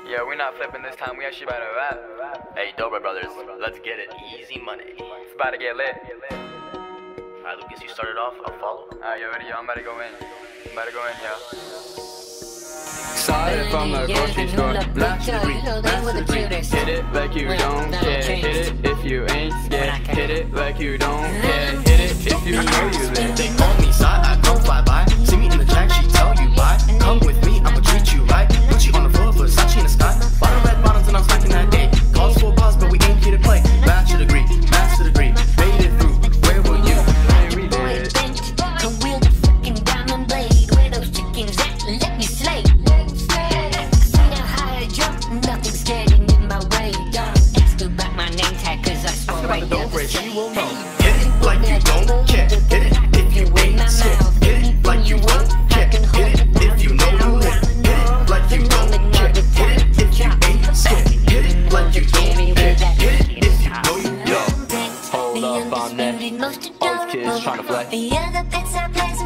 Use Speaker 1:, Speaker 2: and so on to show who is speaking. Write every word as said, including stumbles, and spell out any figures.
Speaker 1: Yeah, we're not flipping this time, we actually about to rap.
Speaker 2: Hey, 𝓳𝓾𝓷𝓮 brothers, let's get it. Easy money.
Speaker 1: It's about to get lit.
Speaker 2: Alright, Lucas, you started off, I'll follow.
Speaker 1: Alright, you ready? Yo, I'm about to go in. I'm about to go in, yo.
Speaker 3: Started from the grocery store, master degree, master degree. Hit it like you don't care, hit it if you ain't scared. Hit it like you don't care, hit it if you know you live.
Speaker 4: They call me side, I come fly by. See me in the jack, she tell you bye. Come with me, I'ma treat you right. Put you on the floor, Versace in the sky. Bottom red bottoms and I'm stacking that day. Calls for buzz, but we ain't here to play. Master degree, master degree, made it through. Where were you?
Speaker 3: We did.
Speaker 5: Come wheel the fucking diamond blade. Where those chickens at? Let me slay. See that higher jump? Nothing's getting in my way. Don't ask about my name tag, cause I swear right there.
Speaker 4: Don't break, you will know. Hit it like you don't care. Hit it if you ain't scared. Hit it like you won't care. Hit it if you know you live. Hit it like you don't care. Hit it if you ain't scared. Hit it like you don't care. Hit it if you know you
Speaker 2: Yo, hold up on that. All these kids trying to play.
Speaker 5: The other bits I play